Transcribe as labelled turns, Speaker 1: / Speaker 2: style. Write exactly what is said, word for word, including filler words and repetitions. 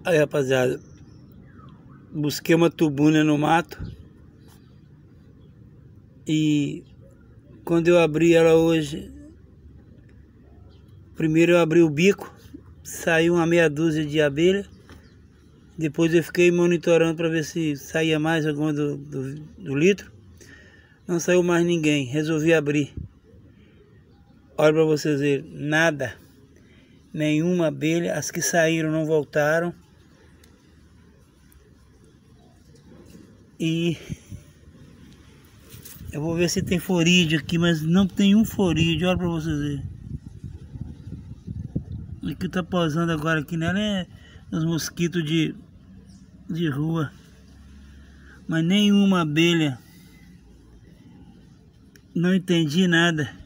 Speaker 1: Aí, rapaziada, busquei uma tubuna no mato e quando eu abri ela hoje, primeiro eu abri o bico, saiu uma meia dúzia de abelha. Depois eu fiquei monitorando para ver se saía mais alguma do, do, do litro. Não saiu mais ninguém, resolvi abrir. Olha para vocês verem, nada, nenhuma abelha. As que saíram não voltaram. E eu vou ver se tem florídeo aqui, mas não tem um florídeo. Olha para vocês verem. O que tá posando agora aqui nela é os mosquitos de, de rua. Mas nenhuma abelha. Não entendi nada.